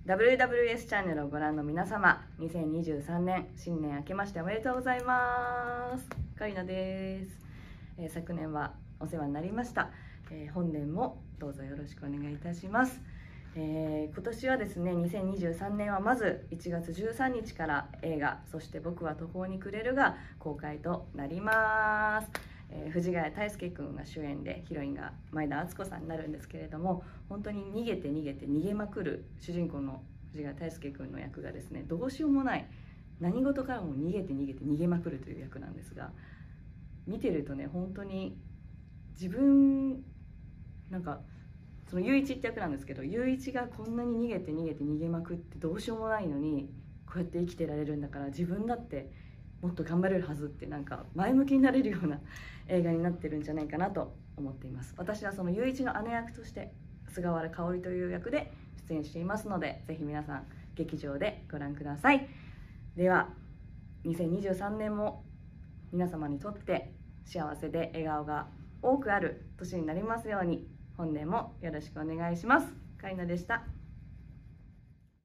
WWS チャンネルをご覧の皆様、2023年新年明けましておめでとうございます。カリナです。昨年はお世話になりました。本年もどうぞよろしくお願いいたします。今年はですね、2023年はまず1月13日から映画「そして僕は途方に暮れる」が公開となります。藤ヶ谷太輔君が主演で、ヒロインが前田敦子さんになるんですけれども、本当に逃げて逃げまくる主人公の藤ヶ谷太輔君の役がですね、どうしようもない、何事からも逃げまくるという役なんですが、見てるとね、本当に自分なんかその雄一って役なんですけど、雄一がこんなに逃げまくってどうしようもないのにこうやって生きてられるんだから、自分だってもっと頑張れるはずって、なんか前向きになれるような映画になってるんじゃないかなと思っています。私はその雄一の姉役として菅原香織という役で出演していますので、ぜひ皆さん劇場でご覧ください。では2023年も皆様にとって幸せで笑顔が多くある年になりますように、本年もよろしくお願いします。カリナでした。